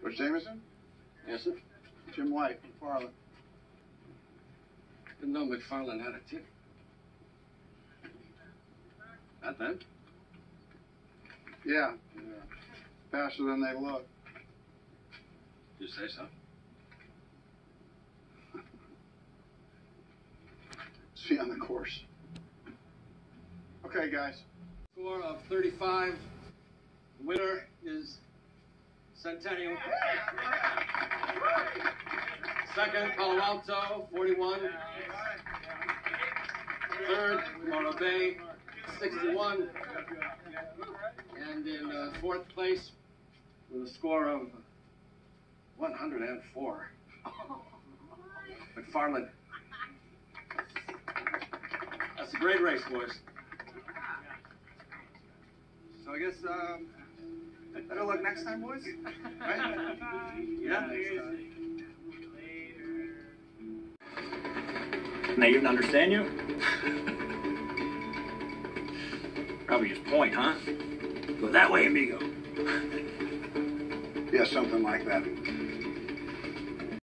Coach Jameson? Yes, sir. Jim White, McFarland. Didn't know McFarland had a team. Not then? Yeah. Faster than they look. You say so? See on the course. Okay, guys. Score of 35. The winner is Centennial. Second, Palo Alto, 41. Third, Morro Bay, 61. And in fourth place, with a score of 104, McFarland. That's a great race, boys. So I guess, better luck next time, boys. Right? Yeah. And they even understand you? Probably just point, huh? Go that way, amigo. Yeah, something like that.